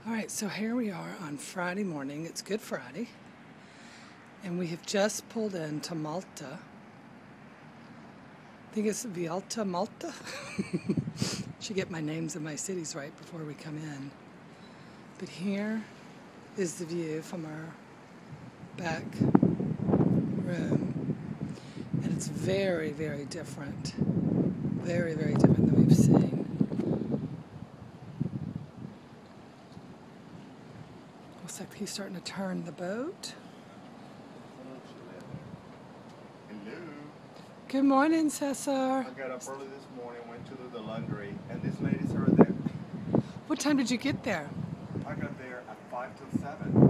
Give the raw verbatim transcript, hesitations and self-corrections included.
All right, so here we are on Friday morning. It's Good Friday, and we have just pulled into Malta. I think it's Vialta, Malta. Should get my names of my cities right before we come in. But here is the view from our back room, and it's very, very different. Very, very different than we've seen. Looks like he's starting to turn the boat. Hello. Good morning, Cesar. I got up early this morning, went to do the laundry, and these ladies are there. What time did you get there? I got there at five till seven.